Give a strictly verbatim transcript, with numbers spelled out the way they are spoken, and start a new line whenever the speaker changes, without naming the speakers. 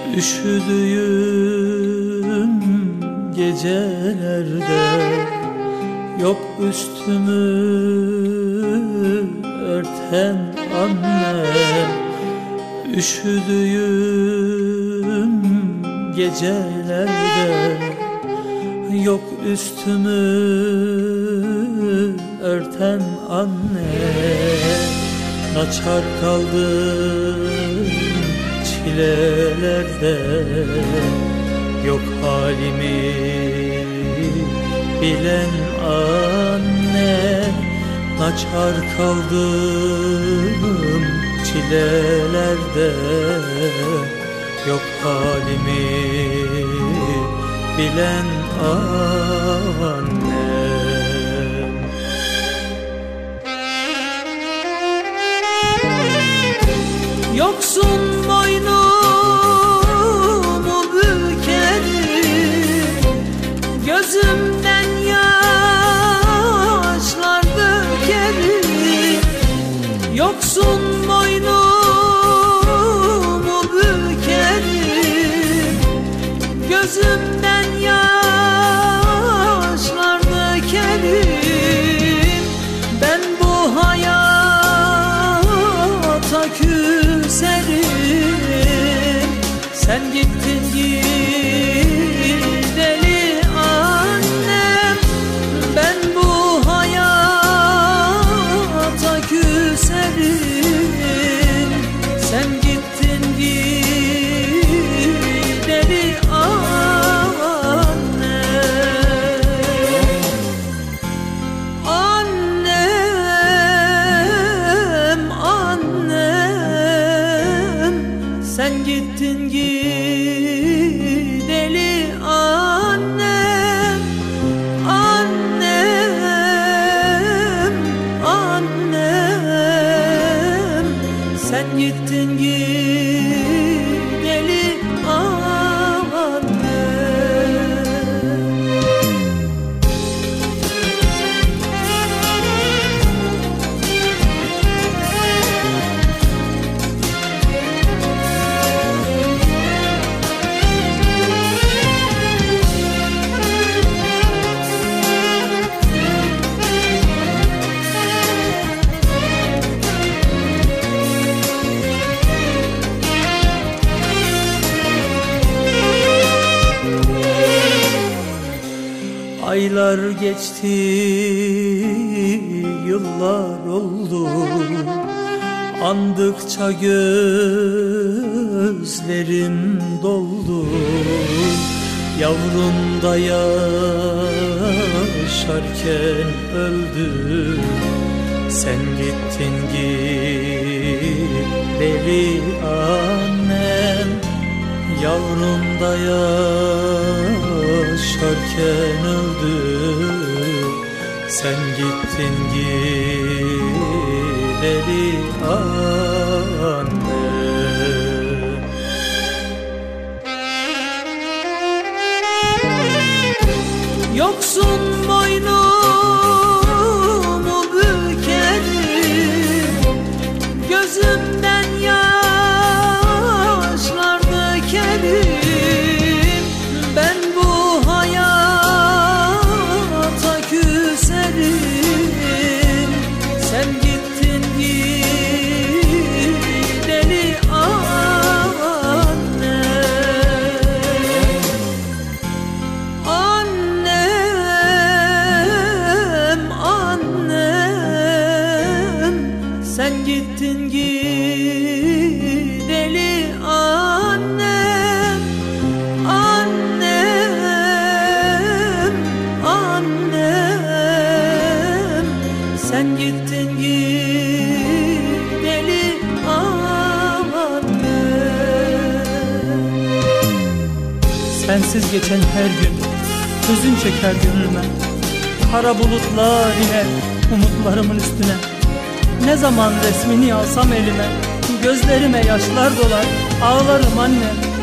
Üşüdüğüm gecelerde yok üstümü örten anne. Üşüdüğüm gecelerde yok üstümü örten anne. Naçar kaldım çilelerde yok halimi bilen anne. Naçar kaldım çilelerde yok halimi bilen anne. Yoksun boynumu bükerim, gözümden yaşlar dökerim. Yoksun boynumu bükerim, gözümden yaşlar dökerim. Ben bu hayata küserim, sen gittin gideli annem. Ben bu hayata küserim, sen gittin gideli annem. Annem, annem, sen gittin gideli annem. Annem, annem, sen gittin gideli annem. Aylar geçti, yıllar oldu. Andıkça gözlerim doldu. Yavrum da yaşarken öldü. Sen gittin gideli annem. Yavrum da yaşarken öldü. Sen gittin gideli anne. Yoksun boynumu bükerim, gözümden yaşlar dökerim. Ben bu hayata küserim, sen gittin gideli anne. Annem, annem, sen gittin gideli annem. Annem, annem, sen gittin gideli annem. Sensiz geçen her gün hüzün çeker gönlüme. Kara bulutlar iner umutlarımın üstüne. Ne zaman resmini alsam elime, gözlerime yaşlar dolar, ağlarım annem.